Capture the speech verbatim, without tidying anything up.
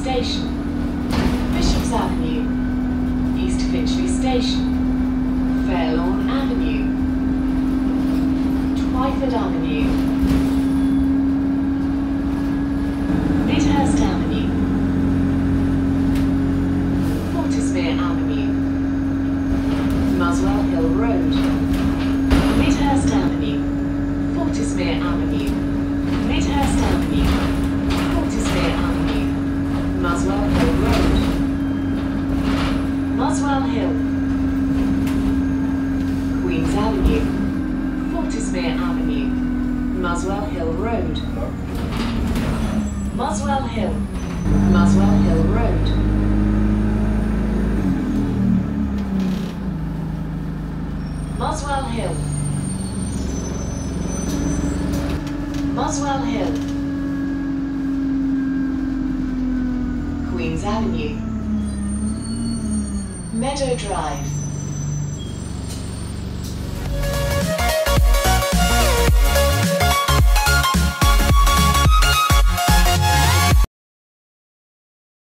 Station, Bishops Avenue, East Finchley Station, Fairlawn Avenue, Twyford Avenue, Midhurst Avenue, Fortismere Avenue, Muswell Hill Road, Midhurst Avenue, Fortismere Avenue, Midhurst Avenue, Fortismere Avenue, Muswell Hill Road, Muswell Hill, Queen's Avenue, Fortismere Avenue, Muswell Hill Road, Muswell Hill, Muswell Hill Road, Muswell Hill, Muswell Hill, Queen's Avenue, Meadow Drive,